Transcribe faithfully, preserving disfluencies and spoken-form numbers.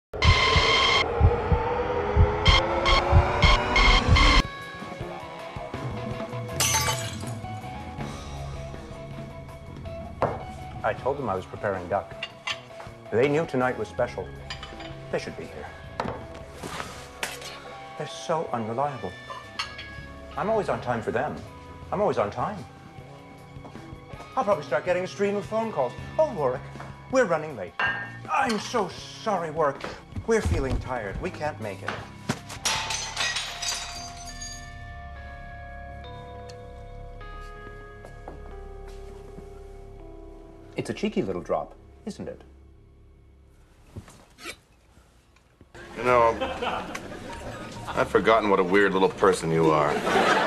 I told them I was preparing duck. They knew tonight was special. They should be here. They're so unreliable. I'm always on time for them. I'm always on time. I'll probably start getting a stream of phone calls. Oh, Warwick, we're running late. I'm so sorry, Warwick. We're feeling tired. We can't make it. It's a cheeky little drop, isn't it? You know, I've forgotten what a weird little person you are.